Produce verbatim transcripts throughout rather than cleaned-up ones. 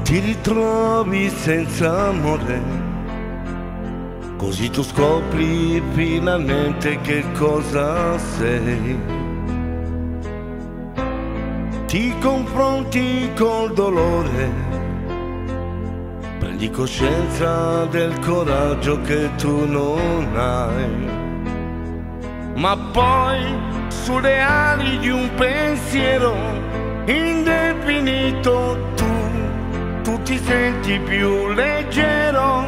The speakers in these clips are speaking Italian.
Ti ritrovi senza amore, così tu scopri finalmente che cosa sei. Ti confronti col dolore, prendi coscienza del coraggio che tu non hai. Ma poi sulle ali di un pensiero indefinito tu, tu ti senti più leggero.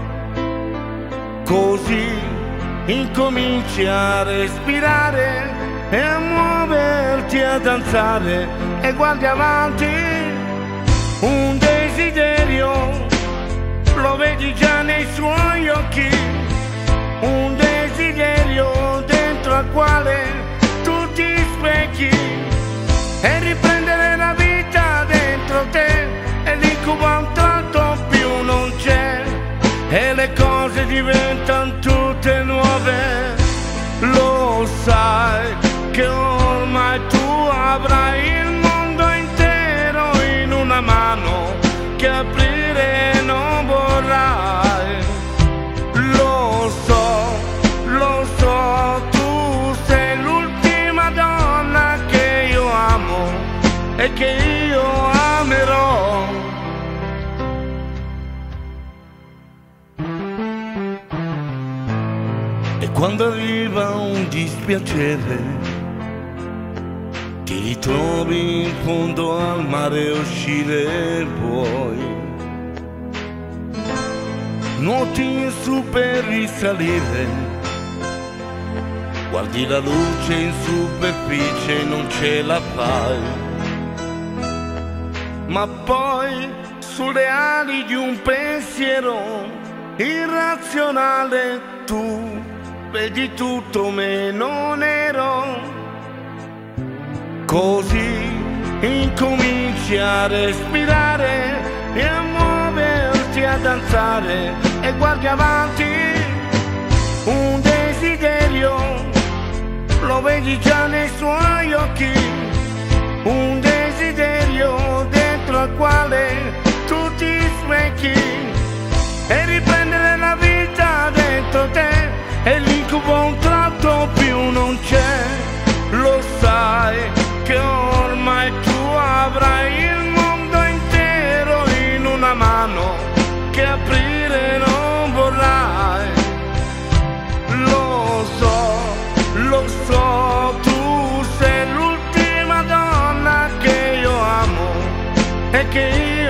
Così incominci a respirare e a muoverti, a danzare, e guardi avanti. Un desiderio lo vedi già nei suoi occhi, un desiderio dentro al quale tu ti specchi, e riprendere la vita dentro te, e l'incubo a un tratto più non c'è, e le cose diventano tutte nuove. Lo sai che ormai tu avrai il mondo intero in una mano, che aprire non vorrai. Lo so, lo so, tu sei l'ultima donna che io amo e che io amerò. E quando arriva un dispiacere, ti ritrovi in fondo al mare, uscire vuoi. Nuoti su per risalire, guardi la luce in superficie e non ce la fai. Ma poi sulle ali di un pensiero irrazionale tu vedi tutto meno nero. Così incominci a respirare e a muoverti, a danzare, e guardi avanti. Un desiderio lo vedi già nei suoi occhi, un desiderio dentro al quale tu ti specchi, e riprendere la vita dentro te, e l'incubo a un tratto più non c'è. Lo sai che ormai tu avrai il mondo intero in una mano, che aprire non vorrai. Lo so, lo so, tu sei l'ultima donna che io amo e che io